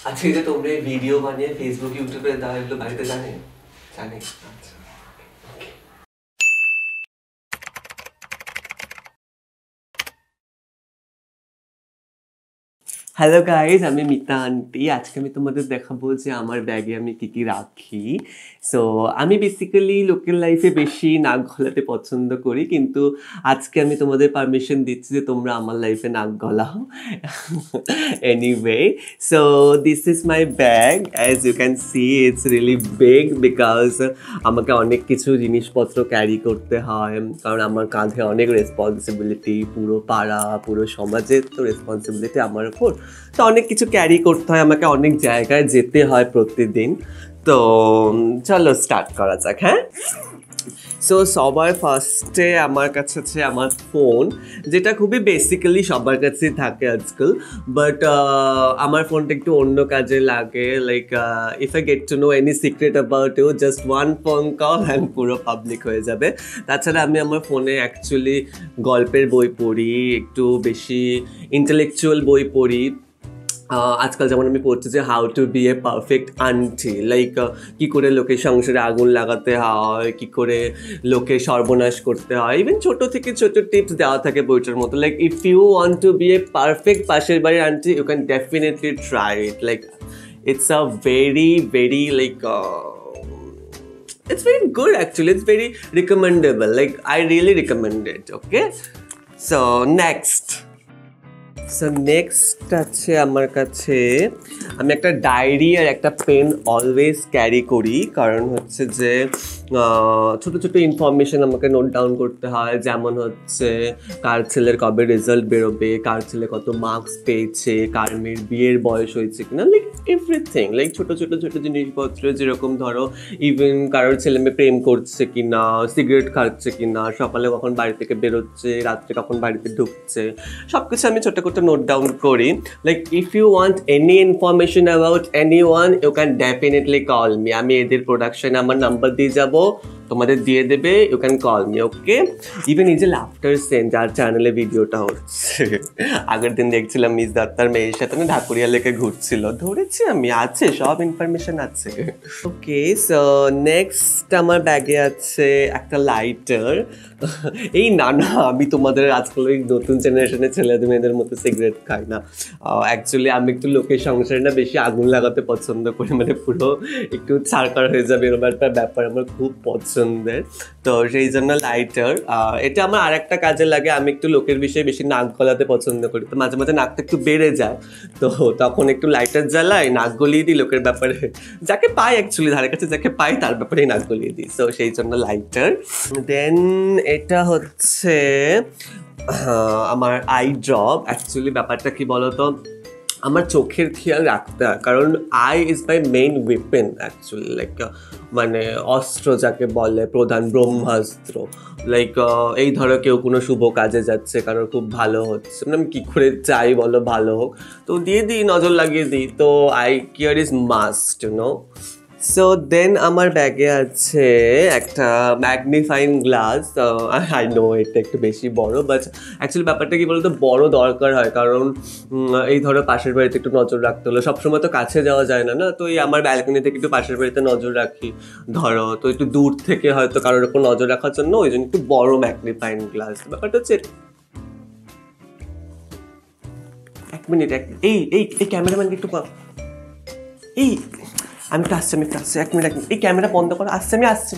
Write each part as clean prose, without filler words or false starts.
আচ্ছা এই যে তোমরা ভিডিও বানিয়ে ফেসবুক ইউটিউবে দাও এগুলো বাড়িতে জানে? জানে। আচ্ছা। হ্যালো গাইজ, আমি মিতা আন্টি। আজকে আমি তোমাদের দেখাবো যে আমার ব্যাগে আমি কী কী রাখি। সো আমি বেসিক্যালি লোকের লাইফে বেশি নাক গলাতে পছন্দ করি, কিন্তু আজকে আমি তোমাদের পারমিশন দিচ্ছি যে তোমরা আমার লাইফে নাক গলাও। Anyway, so this is my bag. As you can see it's really big because আমাকে অনেক কিছু জিনিসপত্র ক্যারি করতে হয়, কারণ আমার কাঁধে অনেক রেসপন্সিবিলিটি, পুরো পাড়া পুরো সমাজের তো রেসপন্সিবিলিটি আমার উপর। তো অনেক কিছু ক্যারি করতে হয় আমাকে, অনেক জায়গায় যেতে হয় প্রতিদিন। তো চলো স্টার্ট করা যাক। হ্যাঁ, সো সবার ফার্স্টে আমার কাছে আছে আমার ফোন, যেটা খুবই বেসিক্যালি সবার কাছেই থাকে আজকাল, বাট আমার ফোনটা একটু অন্য কাজে লাগে। Like if I get to know any secret about you, just one phone call and পুরো পাবলিক হয়ে যাবে। তাছাড়া আমি আমার ফোনে অ্যাকচুয়ালি গল্পের বই পড়ি, একটু বেশি ইন্টেলেকচুয়াল বই পড়ি। আজকাল যেমন আমি পড়ছি যে how to be a perfect aunty, like কী করে লোকের সংসারে আগুন লাগাতে হয়, কী করে লোকে সর্বনাশ করতে হয়, ইভেন ছোটো থেকে ছোটো টিপস দেওয়া থাকে বইটার মতো। Like if you want to be a perfect পাশের বাড়ির aunty, you can definitely try it. Like it's a very like it's very good actually, it's very recommendable, like I really recommend it. Okay, so next আছে আমার কাছে, আমি একটা diary আর একটা pen always carry করি, কারণ হচ্ছে যে ছোটো ছোটো ইনফরমেশন আমাকে নোট ডাউন করতে হয়। যেমন হচ্ছে কার ছেলের কবে রেজাল্ট বেরোবে, কার ছেলে কত মার্কস পেয়েছে, কার মেয়ের বিয়ের বয়স হয়েছে কিনা, লাইক এভরিথিং। লাইক ছোটো ছোটো ছোটো জিনিসপত্র, যেরকম ধরো ইভেন কারোর ছেলে মেয়ে প্রেম করছে কিনা, সিগারেট খাচ্ছে কিনা, সকালে কখন বাড়ি থেকে বেরোচ্ছে, রাত্রে কখন বাড়িতে ঢুকছে, সব কিছু আমি ছোটো ছোটো নোট ডাউন করি। Like if you want any information about any one, you can definitely call me. আমি এদের প্রোডাকশনে আমার নাম্বার দিয়ে যাবো, তোমাদের দিয়ে দেবে, you can call me. Okay, even এই যে লাফটার সেন যার চ্যানেলে ভিডিওটা হচ্ছে, আগের দিন দেখছিলাম মিস দত্তার মেয়ের সাথে না ঢাকুরিয়া লেকে ঘুরছিল, ধরেছি আমি, আছে সব ইনফরমেশন আছে। ওকে, সো নেক্সট আমার ব্যাগে আছে একটা লাইটার। এই না আমি তোমাদের আজকাল ওই নতুন জেনারেশনের ছেলে মেয়েদের মতো সিগারেট খাই না। অ্যাকচুয়ালি আমি একটু লোকের সংসারে না বেশি আগুন লাগাতে পছন্দ করি, মানে পুরো একটু ছাড়কার হয়ে যাবে এরকম একটা ব্যাপার আমার খুব পছন্দের। তো সেই জন্য লাইটার, এটা আমার আর একটা কাজে লাগে। আমি একটু লোকের বিষয়ে বেশি নাক গলাতে পছন্দ করি, তো মাঝে মাঝে নাকটা একটু বেড়ে যায়, তো তখন একটু লাইটার জ্বালাই, নাক গলিয়ে দিই লোকের ব্যাপারে, যাকে পাই অ্যাকচুয়ালি ধারে কাছে যাকে পাই তার ব্যাপারেই নাক গলিয়ে দিই। তো সেই জন্য লাইটার। দেন এটা হচ্ছে আমার আই ড্রপ। অ্যাকচুয়ালি ব্যাপারটা কি বলতো, আমার চোখের খেয়াল রাখতে হয়, কারণ I is my main weapon actually, like মানে অস্ত্র যাকে বলে, প্রধান ব্রহ্মাস্ত্র। লাইক এই ধরো কেউ কোনো শুভ কাজে যাচ্ছে, কারণ খুব ভালো হচ্ছে, মানে আমি কী করে চাই বলো ভালো হোক, তো দিয়ে দিই, নজর লাগিয়ে দিই। তো I care is must, you know. So then আমার ব্যাগে আছে একটা ম্যাগনিফাইং গ্লাস। আই নো এটা একটু বেশি বড়, বাট অ্যাকচুয়ালি ব্যাপারটা কি বলতো, বড় দরকার হয়, কারণ এই ধরো পাশের বাড়িতে একটু নজর রাখতে হলো, সবসময় তো কাছে যাওয়া যায় না, না, তো এই আমার ব্যালকনি থেকে একটু পাশের বাড়িতে নজর রাখি ধরো, তো একটু দূর থেকে হয়তো কারোর উপর নজর রাখার জন্য ওই জন্য একটু বড় ম্যাগনিফাইং গ্লাস। ব্যাপারটা হচ্ছে এক মিনিট, এই এই এই ক্যামেরাম্যানকে একটু এই আমি তো আসছি, এক মিনিট, এই ক্যামেরা বন্ধ করো, আমি আসছি।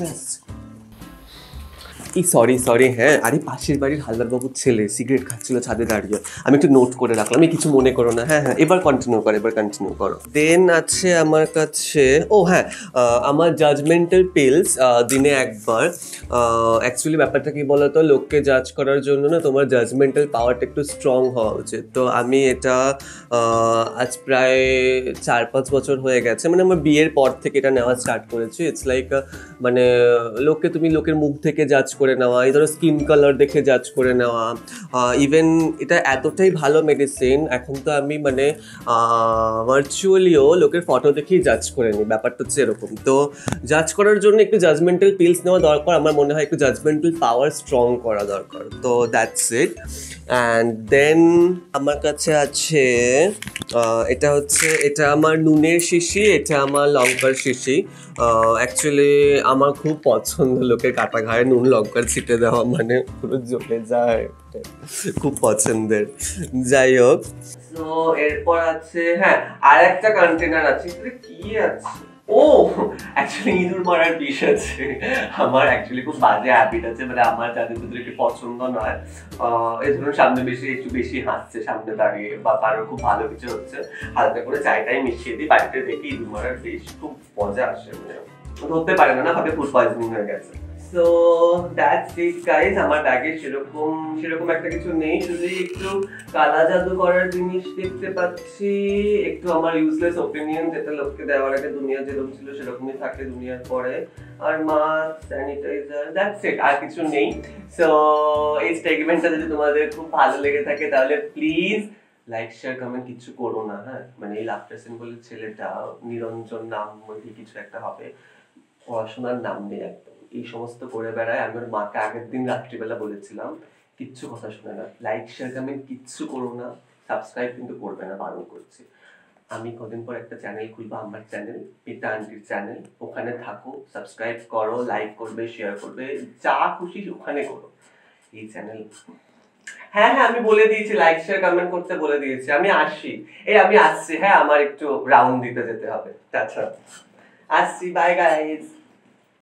এই সরি হ্যাঁ, আরে পাশের বাড়ির হালদারবাবুর ছেলে সিগারেট খাচ্ছিল ছাদে দাঁড়িয়ে, আমি একটু নোট করে রাখলাম, আমি কিছু মনে করো না। হ্যাঁ, এবার কন্টিনিউ করো। দেন আছে আমার কাছে, ও হ্যাঁ, আমার জাজমেন্টাল পিলস, দিনে একবার। অ্যাকচুয়ালি ব্যাপারটা কি বলতো, লোককে জাজ করার জন্য না তোমার জাজমেন্টাল পাওয়ারটা একটু স্ট্রং হওয়া উচিত। তো আমি এটা আজ প্রায় 4-5 বছর হয়ে গেছে, মানে আমার বিয়ের পর থেকে এটা নেওয়া স্টার্ট করেছি। ইটস লাইক মানে তুমি লোকের মুখ থেকে জাজ করে নেওয়া, এই ধরো স্কিন কালার দেখে জাজ করে নেওয়া, ইভেন এটা এতটাই ভালো মেডিসিন, এখন তো আমি মানে ভার্চুয়ালিও লোকের ফটো দেখেই জাজ করে নিই। ব্যাপারটা হচ্ছে এরকম। তো জাজ করার জন্য একটু জাজমেন্টাল পিলস নেওয়া দরকার, আমার মনে হয় একটু জাজমেন্টাল পাওয়ার স্ট্রং করা দরকার। তো দ্যাটস ইট। অ্যান্ড দেন আমার কাছে আছে এটা আমার নুনের শিশি, এটা আমার লঙ্কার শিশি। অ্যাকচুয়ালি আমার খুব পছন্দ লোকের কাটা ঘায়ে নুন লঙ্কার ছিটে দেওয়া, মানে পুরো জ্বলে যায়, খুব পছন্দের। যাই হোক, তো এরপর আছে, হ্যাঁ আর একটা কন্টেনার আছে, কি আছে, ও অ্যাকচুয়ালি ইঁদুর মারার বিষ আছে। আমার অ্যাকচুয়ালি খুব বাজে হ্যাবিট আছে, মানে আমার যাদের ভিতরে একটু পছন্দ নয়, এই ধরুন সামনে একটু বেশি হাসছে সামনে দাঁড়িয়ে, বা কারো খুব ভালো কিছু হচ্ছে, হালকা করে চাইটাই মিশিয়ে দিই, বাড়িতে দেখি ইঁদুর মারার বিষ, খুব মজা আসে, মানে ধরতে পারে না, ভাবে ফুড পয়জনিং হয়ে গেছে। সো দ্যাটস ইট গাইস, আমার ব্যাগে সেরকম একটা কিছু নেই, শুধু একটু কালা জাদু করার জিনিস দেখতে পাচ্ছি, একটু আমার ইউজলেস ওপিনিয়ন, যেটা লোককে দেওয়ার আগে দুনিয়া যেরকম ছিল সেরকমই থাকে দুনিয়ার পরে, আর মাস্ক, স্যানিটাইজার, দ্যাটস ইট, আর কিছু নেই। সো এই স্টেটমেন্টটা যদি তোমাদের খুব ভালো লেগে থাকে তাহলে প্লিজ লাইক শেয়ার কমেন্ট কিছু করো না, হ্যাঁ মানে এই লাফটার সিম্বলের ছেলেটা নিরঞ্জন নাম কিছু একটা হবে, পড়াশোনার নাম নেই একদম, এই সমস্ত করে বেড়ায়। আমি ওর মাকে আগের দিন রাত্রিবেলা বলেছিলাম কিচ্ছু কথা শুনে না, লাইক শেয়ার কমেন্ট কিচ্ছু করো না, সাবস্ক্রাইব কিন্তু করবে না, বারণ করছি। আমি কদিন পর একটা চ্যানেল খুলবো, আমার চ্যানেল, পিতা আন্টির চ্যানেল, ওখানে থাকো, সাবস্ক্রাইব করো, লাইক করবে, শেয়ার করবে, যা খুশি ওখানে করো। এই চ্যানেল, হ্যাঁ হ্যাঁ আমি বলে দিয়েছি, লাইক শেয়ার কমেন্ট করতে বলে দিয়েছি, আমি আসছি, হ্যাঁ আমার একটু রাউন্ড দিতে যেতে হবে, আচ্ছা আসছি, বাই গাইস।